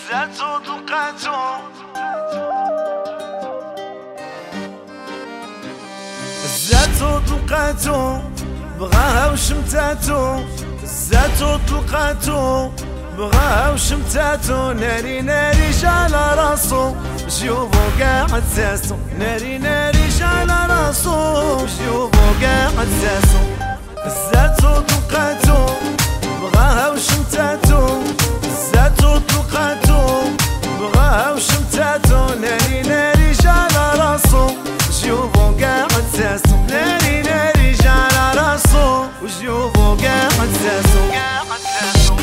زاتو دقاتو زاتو دقاتو بغاها وشمتاتو زاتو دقاتو بغاها وشمتاتو ناري ناري جعل راسو جيوبو قاعد ساسو ناري ناري جعل راسو جيوبو قاعد ساسو زاتو دقاتو بغاها وشمتاتو زاتو دقاتو بغاها وشمتاتو ناري ناري جعل راسو جيوبو قاعد ساسو ناري ناري جعل راسو وجيوبو قاعد ساسو قاعد ساسو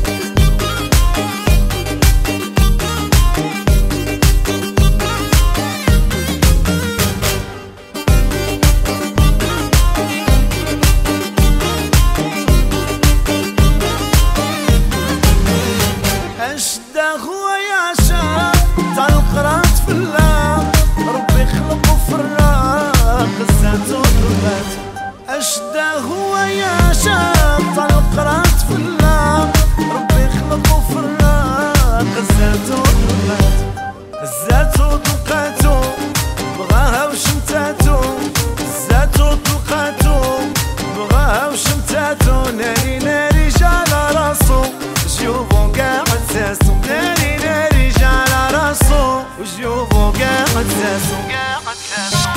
أشدا هو يا شاب طال قرات في الله ربي خلقه فراق زاتو دقاتو زاتو دقاتو بغاها وشمتاتو زاتو دقاتو بغاها وشمتاتو ناري ناري جعل راسو جيوبو قاعد ساسو ناري ناري جعل راسو وجيوبو قاعد ساسو قاعد ساسو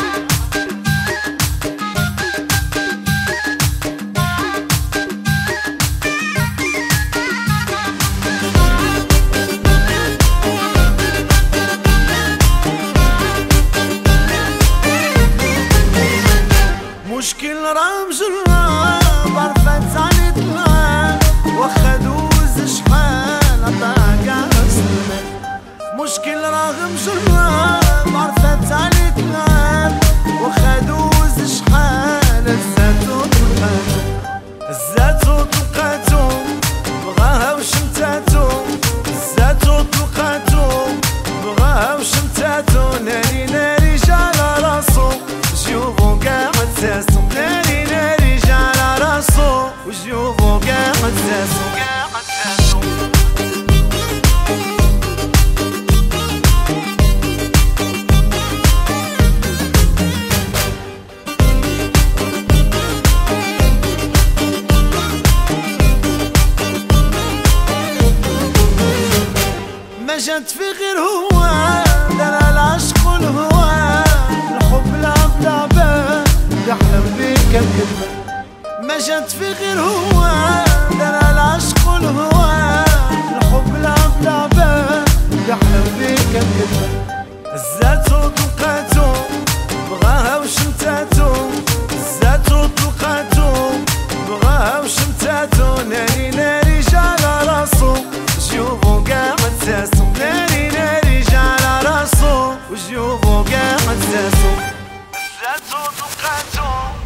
مشكل رمز الراب عرفت علي طلع وخدوز شحال عطاها سلمان مشكل رمز الراب عرفت علي طلع وخدوز شحال زاتو دقاتو زاتو دقاتو بغاها وشمتاتو زاتو دقاتو بغاها وشمتاتو ناري ناري جعل راسو جيوبو قاعد ساسو ناري ناري جعل راسو وجيوبو قاعد ساسو قاعد ساسو ما جات في غير هو دار العشق والهوى الحب لعب لعبة يحلم بيك الكذبة ما جات في غير هو دار العشق والهوى الحب لعب لعبة يحلم بيك الكذبة زاتو دقاتو بغاها وشمتاتو زاتو دقاتو بغاها وشمتاتو ناري ناري جعل راسو جيوبو قاعد ساسو ناري ناري جعل راسو وجيوبو قاعد ساسو زاتو دقاتو